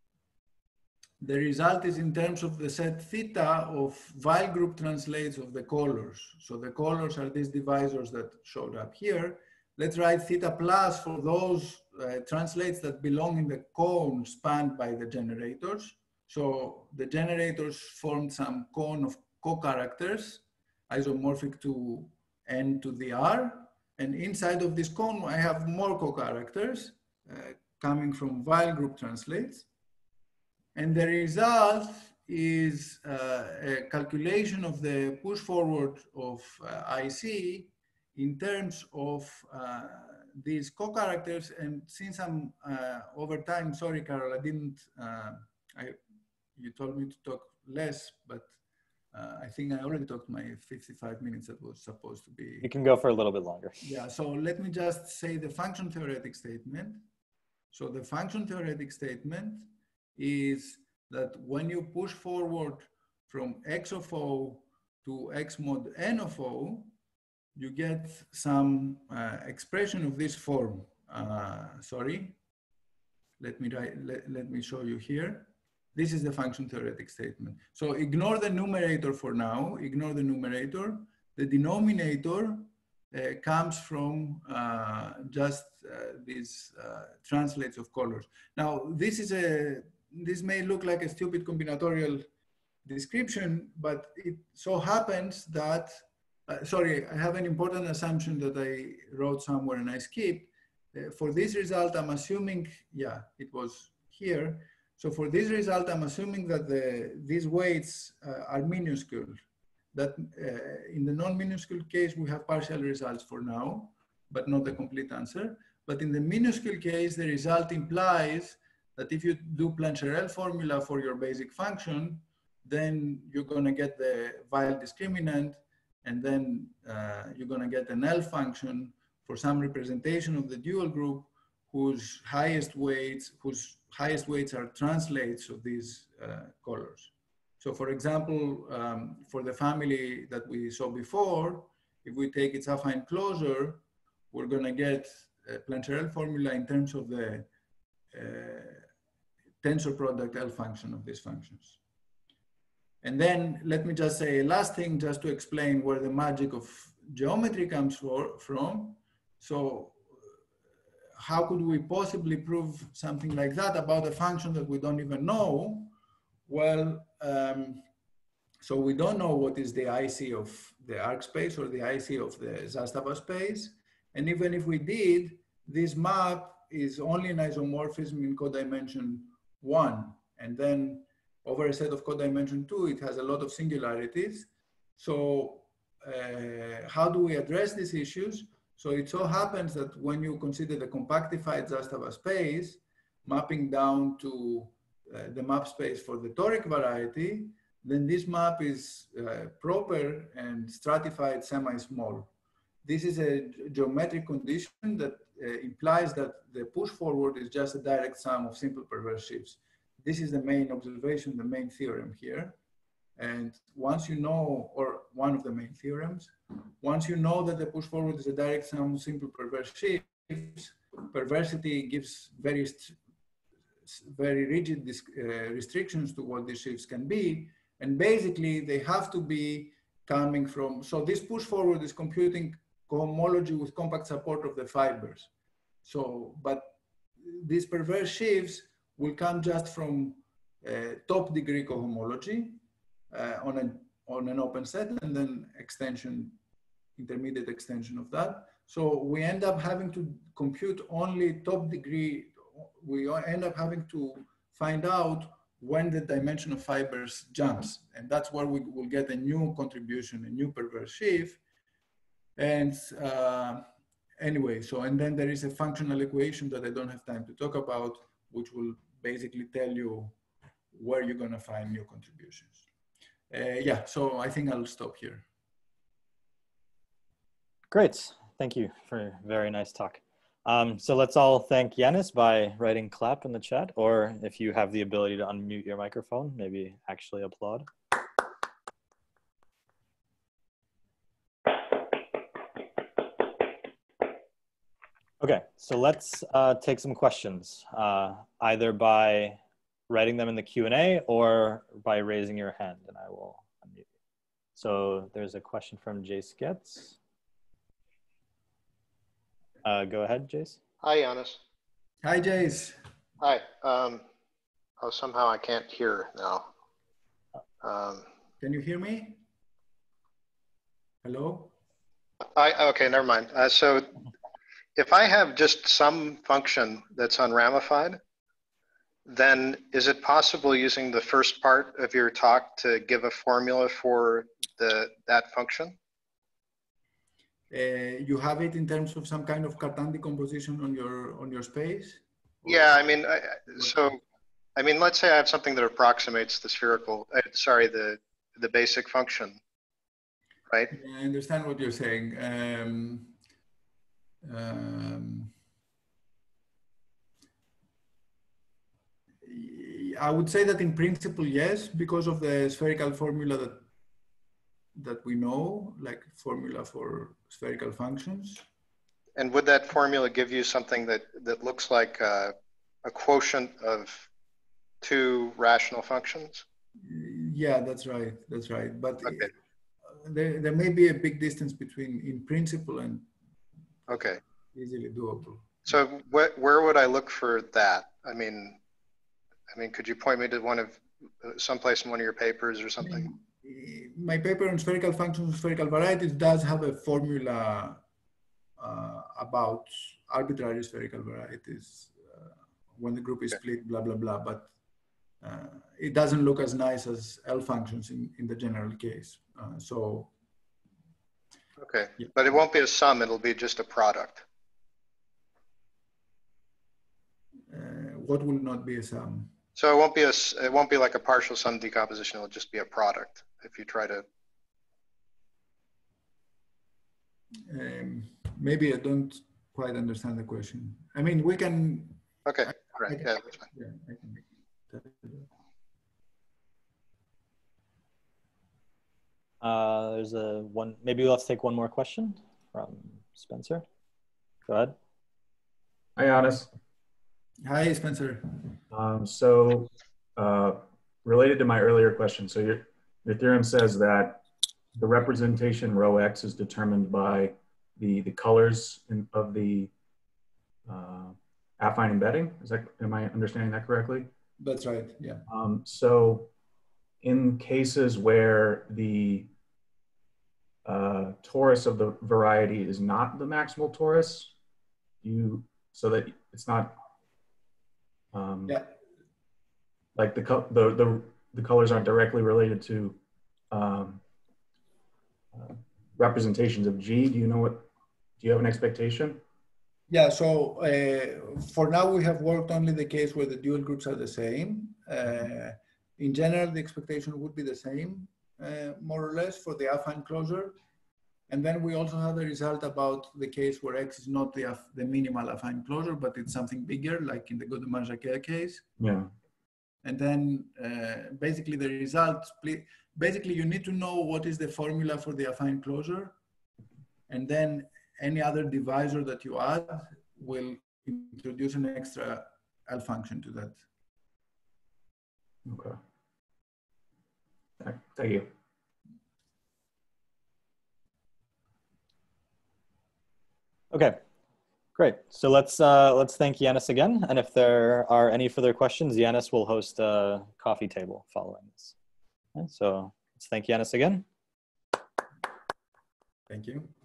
the result is in terms of the set theta of Weil group translates of the colors. So the colors are these divisors that showed up here. Let's write theta plus for those translates that belong in the cone spanned by the generators. So the generators formed some cone of co-characters isomorphic to n to the r. And inside of this cone, I have more co-characters coming from Weil group translates. And the result is a calculation of the push forward of IC in terms of these co-characters. And since I'm over time, sorry, Carol, I didn't, you told me to talk less, but I think I already talked my 55 minutes that was supposed to be. You can go for a little bit longer. Yeah, so let me just say the function theoretic statement. So the function theoretic statement is that when you push forward from X of O to X mod N of O, you get some expression of this form. Sorry, let me show you here. This is the function theoretic statement. So ignore the numerator for now, ignore the numerator. The denominator comes from just these translates of colors. Now, this may look like a stupid combinatorial description, but it so happens that, sorry, I have an important assumption that I wrote somewhere and I skipped. For this result, I'm assuming, yeah, it was here. So for this result, I'm assuming that these weights are minuscule. That in the non-minuscule case, we have partial results for now, but not the complete answer. But in the minuscule case, the result implies that if you do Plancherel formula for your basic function, then you're gonna get the Weyl discriminant, and then you're gonna get an L function for some representation of the dual group whose highest weights are translates of these colors. So for example, for the family that we saw before, if we take its affine closure, we're gonna get a Plancherel formula in terms of the tensor product L function of these functions. And then let me just say a last thing just to explain where the magic of geometry comes from. So how could we possibly prove something like that about a function that we don't even know? Well, so we don't know what is the IC of the arc space or the IC of the Zastava space. And even if we did, this map is only an isomorphism in codimension 1. And then over a set of codimension 2, it has a lot of singularities. So how do we address these issues? So it so happens that when you consider the compactified Zastava space, mapping down to the map space for the toric variety, then this map is proper and stratified semi-small. This is a geometric condition that implies that the push forward is just a direct sum of simple perverse shifts. This is the main observation, the main theorem here. And once you know, or one of the main theorems, once you know that the push forward is a direct sum of simple perverse shifts, perversity gives very rigid restrictions to what these shifts can be. And basically they have to be coming from, so this push forward is computing cohomology with compact support of the fibers. So, but these perverse shifts will come just from top degree cohomology on an open set, and then extension, intermediate extension of that. So we end up having to compute only top degree. We end up having to find out when the dimension of fibers jumps. And that's where we will get a new contribution, a new perverse shift. And anyway, so, and then there is a functional equation that I don't have time to talk about, which will basically tell you where you're gonna find new contributions. Yeah, so I think I'll stop here. Great, thank you for a very nice talk. So let's all thank Yanis by writing clap in the chat, or if you have the ability to unmute your microphone, maybe actually applaud. Okay, so let's take some questions, either by writing them in the Q&A or by raising your hand, and I will unmute you. So there's a question from Jace Getz. Go ahead, Jace. Hi, Yanis. Hi, Jace. Hi. Oh, somehow I can't hear now. Can you hear me? Hello? Okay, never mind. So if I have just some function that's unramified, then is it possible using the first part of your talk to give a formula for that function? You have it in terms of some kind of Cartan decomposition on your space? Yeah, I mean, let's say I have something that approximates the spherical, the basic function, right? I understand what you're saying. I would say that in principle, yes, because of the spherical formula that we know, like formula for spherical functions. And would that formula give you something that looks like a quotient of two rational functions? Yeah, that's right. That's right. But okay. there may be a big distance between in principle and Okay. easily doable. So where would I look for that? I mean, could you point me to one of someplace in one of your papers or something? My paper on spherical functions of spherical varieties does have a formula about arbitrary spherical varieties when the group is split, blah, blah, blah. But it doesn't look as nice as L functions in the general case. Okay, yeah. But it won't be a sum, it'll be just a product. What will not be a sum? So it won't be like a partial sum decomposition, it'll just be a product if you try to. Maybe I don't quite understand the question. I mean, we can. Okay, right, yeah, that's fine. Yeah, I can. There's maybe let's take one more question from Spencer. Go ahead. Hi, Yannis. Hi, Spencer. Related to my earlier question, so your theorem says that the representation rho x is determined by the colors of the affine embedding. Am I understanding that correctly? That's right, yeah. So in cases where the torus of the variety is not the maximal torus, so that it's not yeah. Like the colors aren't directly related to representations of G. Do you have an expectation? Yeah, so for now we have worked only the case where the dual groups are the same. In general, the expectation would be the same, more or less, for the affine closure. And then we also have the result about the case where X is not the minimal affine closure, but it's something bigger, like in the Godin-Jacquet case. Yeah. And then basically the result, basically you need to know what is the formula for the affine closure. And then any other divisor that you add will introduce an extra L function to that. Okay. Thank you. Okay, great. So let's thank Yannis again. And if there are any further questions, Yannis will host a coffee table following this. Okay, so let's thank Yannis again. Thank you.